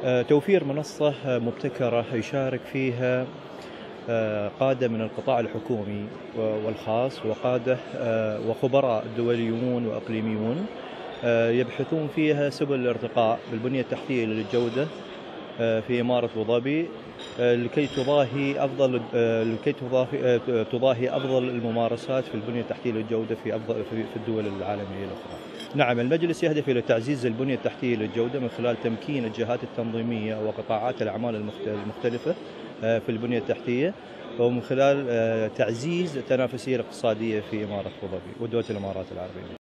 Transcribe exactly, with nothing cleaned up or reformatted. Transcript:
آه، توفير منصة مبتكرة يشارك فيها آه، قادة من القطاع الحكومي والخاص، وقادة آه، وخبراء دوليون وإقليميون آه، يبحثون فيها سبل الارتقاء بالبنية التحتية للجودة آه، في إمارة أبو ظبي، آه، لكي تضاهي أفضل آه، لكي تضاهي آه، تضاهي أفضل الممارسات في البنية التحتية للجودة في أفضل في الدول العالمية الأخرى. نعم، المجلس يهدف إلى تعزيز البنية التحتية للجودة من خلال تمكين الجهات التنظيمية وقطاعات الأعمال المختلفة آه، في البنية التحتية، ومن خلال آه، تعزيز التنافسية الاقتصادية في إمارة أبو ظبي ودولة الإمارات العربية.